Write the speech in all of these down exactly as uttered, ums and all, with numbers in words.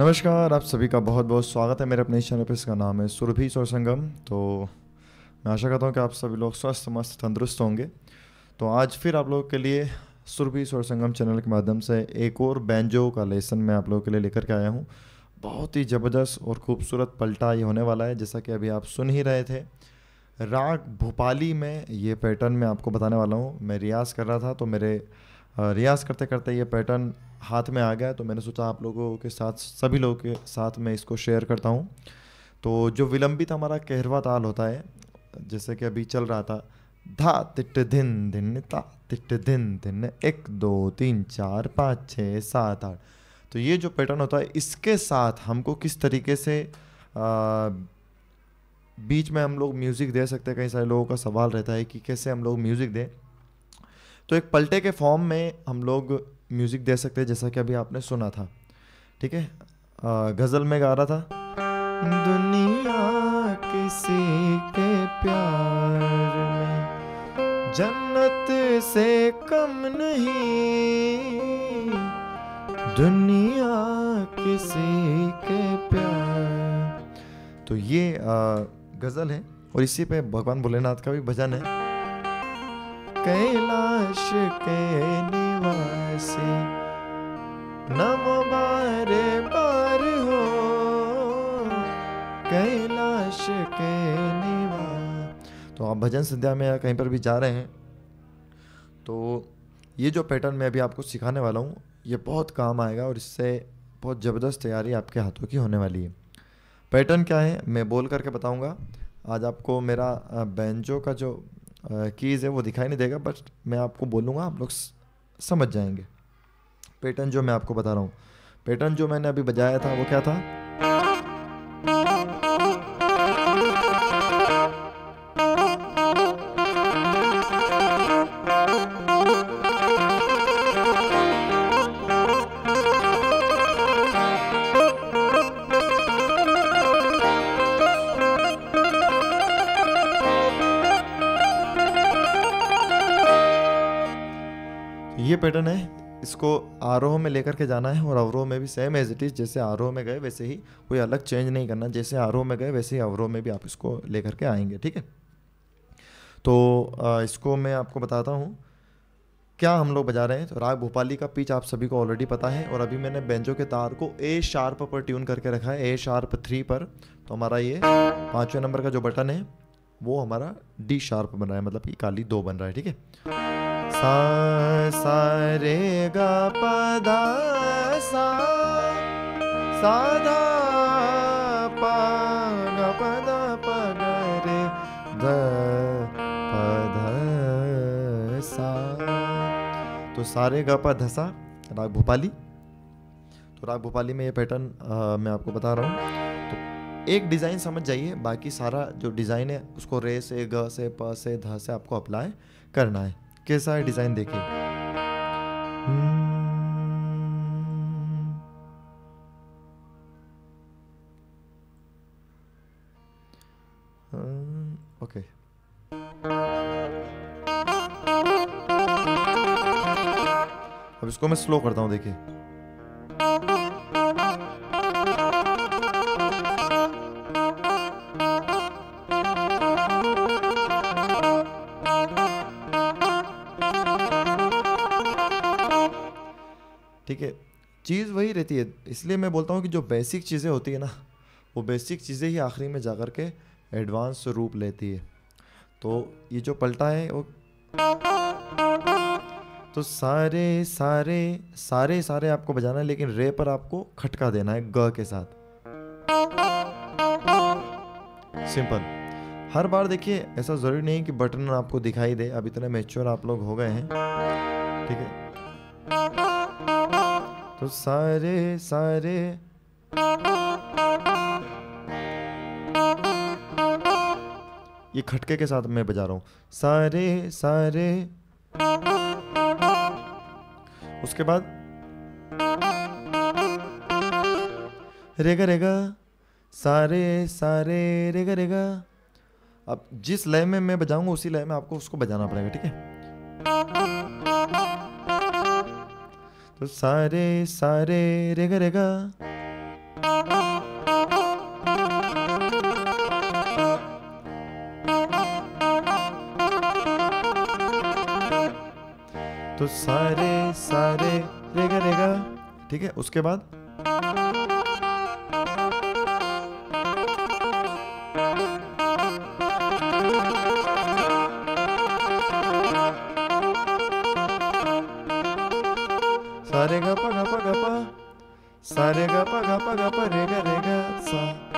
नमस्कार, आप सभी का बहुत बहुत स्वागत है मेरे अपने इस चैनल पे। इसका नाम है सुरभि स्वर संगम। तो मैं आशा करता हूँ कि आप सभी लोग स्वस्थ मस्त तंदुरुस्त होंगे। तो आज फिर आप लोगों के लिए सुरभि स्वर संगम चैनल के माध्यम से एक और बैंजो का लेसन मैं आप लोगों के लिए लेकर के आया हूँ। बहुत ही ज़बरदस्त और खूबसूरत पलटा ये होने वाला है, जैसा कि अभी आप सुन ही रहे थे। राग भोपाली में ये पैटर्न मैं आपको बताने वाला हूँ। मैं रियाज कर रहा था तो मेरे अ, रियाज करते करते ये पैटर्न हाथ में आ गया, तो मैंने सोचा आप लोगों के साथ, सभी लोगों के साथ मैं इसको शेयर करता हूँ। तो जो विलंबित हमारा कहरवा ताल होता है, जैसे कि अभी चल रहा था, धा तिट धिन धिन ता तिट धिन धिन, एक दो तीन चार पाँच छः सात आठ। तो ये जो पैटर्न होता है, इसके साथ हमको किस तरीके से आ, बीच में हम लोग म्यूज़िक दे सकते हैं। कई सारे लोगों का सवाल रहता है कि कैसे हम लोग म्यूज़िक दें। तो एक पलटे के फॉर्म में हम लोग म्यूज़िक दे सकते हैं, जैसा कि अभी आपने सुना था। ठीक है, अ, गज़ल में गा रहा था, दुनिया किसी के प्यार में जन्नत से कम नहीं, दुनिया किसी के प्यार। तो ये अ, गज़ल है और इसी पे भगवान भोलेनाथ का भी भजन है। कैलाश के निवासी नमो बारे बार हो, कैलाश के निवास। तो आप भजन संध्या में या कहीं पर भी जा रहे हैं तो ये जो पैटर्न मैं अभी आपको सिखाने वाला हूँ, ये बहुत काम आएगा और इससे बहुत ज़बरदस्त तैयारी आपके हाथों की होने वाली है। पैटर्न क्या है मैं बोल करके बताऊँगा। आज आपको मेरा बैंजो का जो कीज़ है वो दिखाई नहीं देगा, बट मैं आपको बोलूँगा, आप लोग समझ जाएंगे। पैटर्न जो मैं आपको बता रहा हूँ, पैटर्न जो मैंने अभी बजाया था वो क्या था, ये पैटर्न है। इसको आरोह में लेकर के जाना है और अवरोह में भी सेम एज इट इज़, जैसे आरोह में गए वैसे ही, कोई अलग चेंज नहीं करना। जैसे आरोह में गए वैसे ही अवरोह में भी आप इसको लेकर के आएंगे। ठीक है, तो आ, इसको मैं आपको बताता हूँ क्या हम लोग बजा रहे हैं। तो राग भोपाली का पिच आप सभी को ऑलरेडी पता है, और अभी मैंने बेंजो के तार को ए शार्प पर ट्यून करके रखा है, ए शार्प थ्री पर। तो हमारा ये पाँचवें नंबर का जो बटन है वो हमारा डी शार्प बन रहा है, मतलब कि काली दो बन रहा है। ठीक है, सा सा रे गा पा धा सा, सा धा पा गा पा धा पा गा रे ध पा धा सा। तो सारे गा पा धसा राग भोपाली। तो राग भोपाली में ये पैटर्न आ, मैं आपको बता रहा हूँ। तो एक डिज़ाइन समझ जाइए, बाकी सारा जो डिज़ाइन है उसको रे से ग से प से ध से आपको अप्लाई करना है। कैसा है डिज़ाइन देखिए, ओके। अब इसको मैं स्लो करता हूँ, देखिए। ठीक है, चीज़ वही रहती है, इसलिए मैं बोलता हूँ कि जो बेसिक चीज़ें होती है ना, वो बेसिक चीज़ें ही आखिरी में जाकर के एडवांस रूप लेती है। तो ये जो पलटा है वो, तो सारे सारे सारे सारे आपको बजाना है, लेकिन रे पर आपको खटका देना है ग के साथ। सिंपल। हर बार देखिए, ऐसा ज़रूरी नहीं कि बटन आपको दिखाई दे, अब इतने मैच्योर आप लोग हो गए हैं। ठीक है, तो सारे सारे ये खटके के साथ मैं बजा रहा हूँ, सारे सारे। उसके बाद रेगा रेगा, सारे सारे रेगा रेगा। अब जिस लय में मैं बजाऊंगा उसी लय में आपको उसको बजाना पड़ेगा। ठीक है, तो सारे सारे रे गा रे गा, तो सारे सारे रे गा रे गा, ठीक है। उसके बाद सारे गा पा गा पा गा पा, सारे गा पा गा पा गा पा रे गा रे गा सा।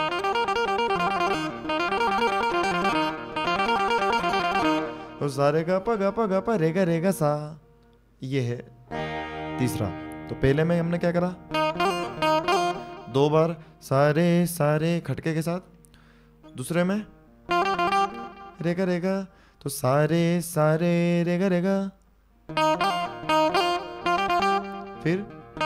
तो सारे गा पा गा पा गा पा रे गा रे गा सा, ये है तीसरा। तो पहले में हमने क्या करा, दो बार सारे सारे खटके के साथ, दूसरे में रेगा रेगा, तो सारे सारे रेगा रेगा, फिर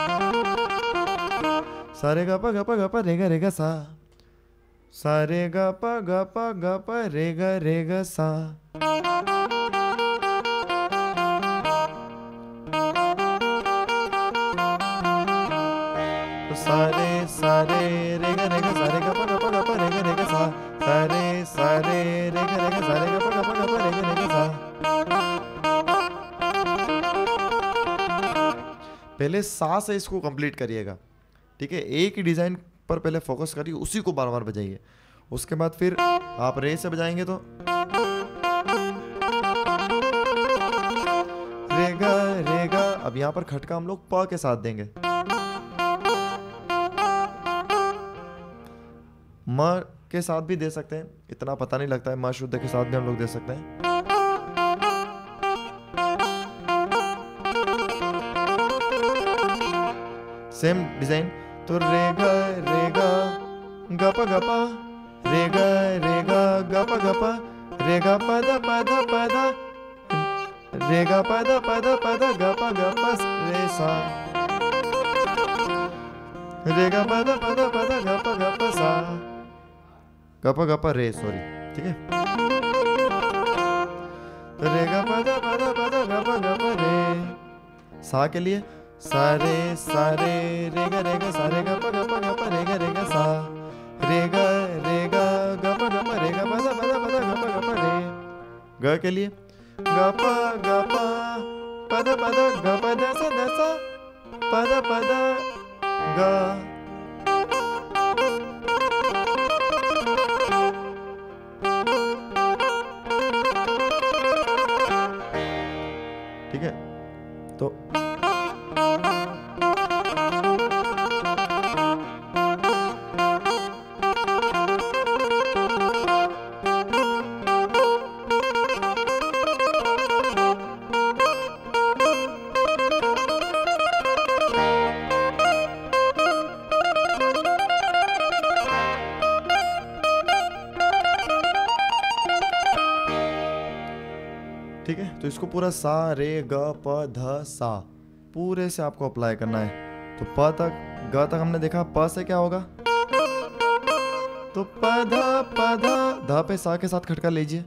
सारे गा पा गा पा गा पा रेगा रेगा सा, सारे गा पा गा पा गा पा रेगा रेगा सा। तो सारे सारे रेगा रेगा सारे गा पा गा पा गा पा रेगा रेगा सा, सारे सारे रेगा रेगा सारे गा पा गा पा गा पा रेगा रेगा सा। पहले सा से इसको कंप्लीट करिएगा, ठीक है। एक ही डिजाइन पर पहले फोकस करिए, उसी को बार बार बजाइए। उसके बाद फिर आप रे से बजाएंगे तो रेगा रेगा। अब यहाँ पर खटका हम लोग प के साथ देंगे, म के साथ भी दे सकते हैं, इतना पता नहीं लगता है। म शुद्ध के साथ भी हम लोग दे सकते हैं। सेम डिजाइन, तो रेगा रेगा गपा गपा, रेगा रेगा गपा गपा, रेगा पदा पदा पदा, रेगा पदा पदा पदा गपा गपा रे सा, रेगा पदा पदा पदा गपा गपा सा, गपा गपा रे, सॉरी, ठीक है। तो रेगा पदा पदा पदा गपा गपा रे। सा के लिए सारे सारे रेगा रेगा सारे गा पा गा पा गा पा रेगा रेगा सा, रेगा रेगा गा पा गा पा रेगा पदा पदा पदा गा पा गा पा रे। ग के लिए गा पा गा पा पदा पदा गा पा दा सा दा सा, पदा पदा गा। ठीक है, तो ठीक है। तो इसको पूरा सा रे ग प ध सा पूरे से आपको अप्लाई करना है। तो प तक ग तक हमने देखा, प से क्या होगा, तो प ध प ध, ध पे सा के साथ खटका लीजिए,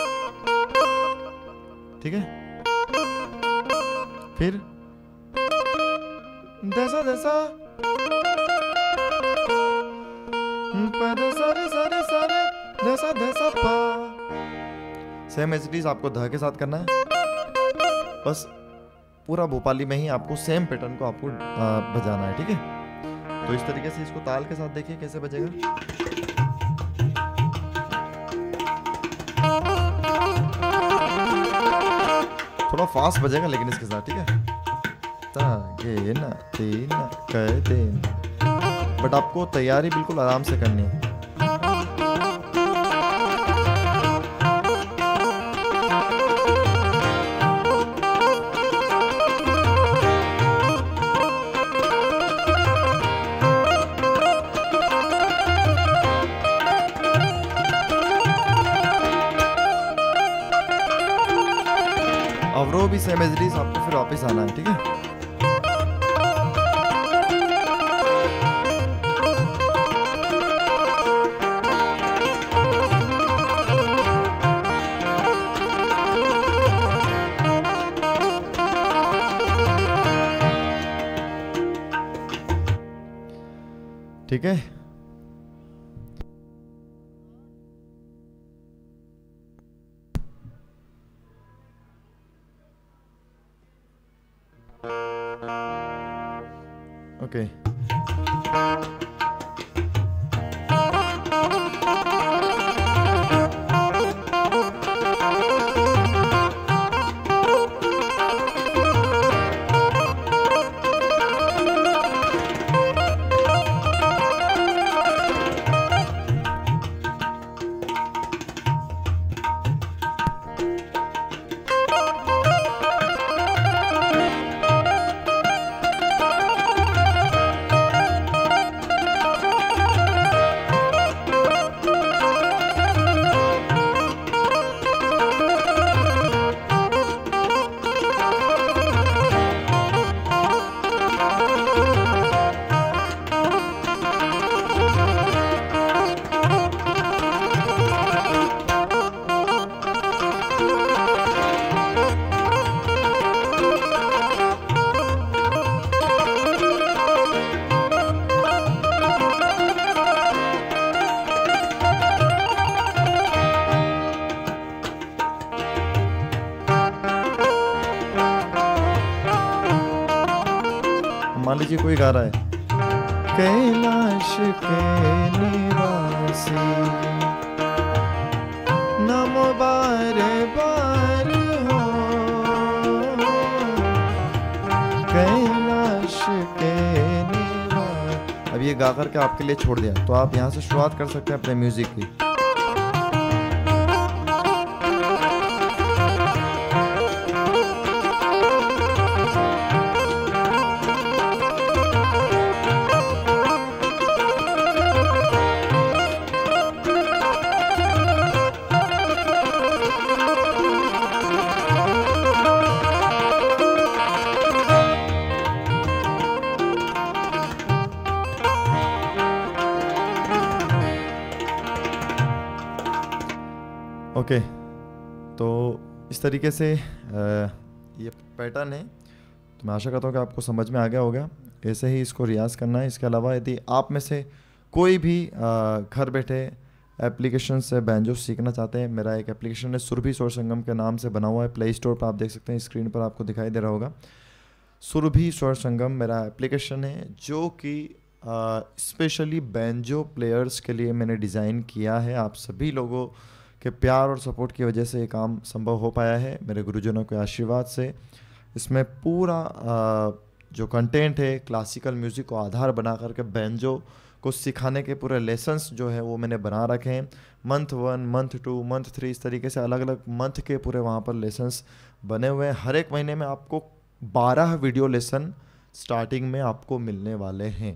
ठीक है। फिर दसा दसा प द सा रे सा रे सा रे दसा दसा प। सेम एज इट इज आपको ध के साथ करना है, बस पूरा भोपाली में ही आपको सेम पैटर्न को आपको बजाना है, ठीक है। तो इस तरीके से इसको ताल के साथ देखिए कैसे बजेगा। थोड़ा फास्ट बजेगा लेकिन इसके साथ, ठीक है। ता गे ना तीन कर देन, बट आपको तैयारी बिल्कुल आराम से करनी है। अवरो भी सेम एज इट इज आपको फिर वापस आना है, ठीक है। ठीक है, ओके मान लीजिए कोई गा रहा है, कैलाश के निवासी नमो बारे बार हो, कैलाश के निवासी। अब ये गा करके आपके लिए छोड़ दिया, तो आप यहाँ से शुरुआत कर सकते हैं अपने म्यूजिक की। ओके okay, तो इस तरीके से आ, ये पैटर्न है। तो मैं आशा करता हूँ कि आपको समझ में आ गया होगा। ऐसे ही इसको रियाज़ करना है। इसके अलावा यदि आप में से कोई भी आ, घर बैठे एप्लीकेशन से बैंजो सीखना चाहते हैं, मेरा एक एप्लीकेशन है सुरभि स्वर संगम के नाम से बना हुआ है। प्ले स्टोर पर आप देख सकते हैं, स्क्रीन पर आपको दिखाई दे रहा होगा। सुरभि स्वर संगम मेरा एप्लीकेशन है, जो कि स्पेशली बैंजो प्लेयर्स के लिए मैंने डिज़ाइन किया है। आप सभी लोगों के प्यार और सपोर्ट की वजह से ये काम संभव हो पाया है, मेरे गुरुजनों के आशीर्वाद से। इसमें पूरा आ, जो कंटेंट है क्लासिकल म्यूज़िक को आधार बना करके बैंजो को सिखाने के पूरे लेसन्स जो है वो मैंने बना रखे हैं। Month one, month two, month three, इस तरीके से अलग अलग मंथ के पूरे वहाँ पर लेसन्स बने हुए हैं। हर एक महीने में आपको बारह वीडियो लेसन स्टार्टिंग में आपको मिलने वाले हैं।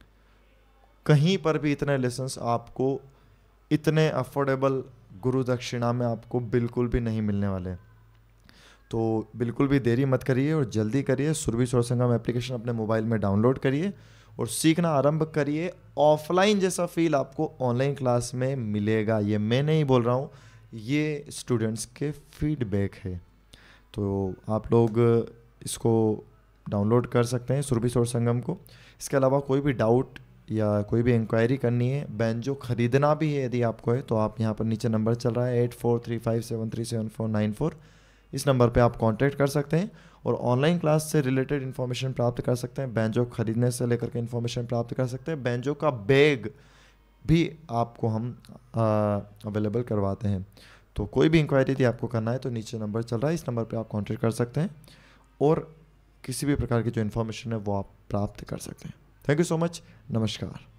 कहीं पर भी इतने लेसन्स आपको इतने अफोर्डेबल गुरु दक्षिणा में आपको बिल्कुल भी नहीं मिलने वाले। तो बिल्कुल भी देरी मत करिए और जल्दी करिए। सुरभि स्वर संगम एप्लीकेशन अपने मोबाइल में डाउनलोड करिए और सीखना आरंभ करिए। ऑफलाइन जैसा फील आपको ऑनलाइन क्लास में मिलेगा। ये मैं नहीं बोल रहा हूँ, ये स्टूडेंट्स के फीडबैक है। तो आप लोग इसको डाउनलोड कर सकते हैं, सुरभि स्वर संगम को। इसके अलावा कोई भी डाउट या कोई भी इंक्वायरी करनी है, बैंजो ख़रीदना भी है यदि आपको है, तो आप यहाँ पर नीचे नंबर चल रहा है eight four three five seven three seven four nine four. इस नंबर पे आप कांटेक्ट कर सकते हैं और ऑनलाइन क्लास से रिलेटेड इन्फॉर्मेशन प्राप्त कर सकते हैं। बैंजो खरीदने से लेकर के इन्फॉर्मेशन प्राप्त कर सकते हैं। बैंजो का बैग भी आपको हम अवेलेबल करवाते हैं। तो कोई भी इंक्वायरी यदि आपको करना है तो नीचे नंबर चल रहा है, इस नंबर पर आप कॉन्टेक्ट कर सकते हैं और किसी भी प्रकार की जो इन्फॉर्मेशन है वो आप प्राप्त कर सकते हैं। Thank you so much. नमस्कार।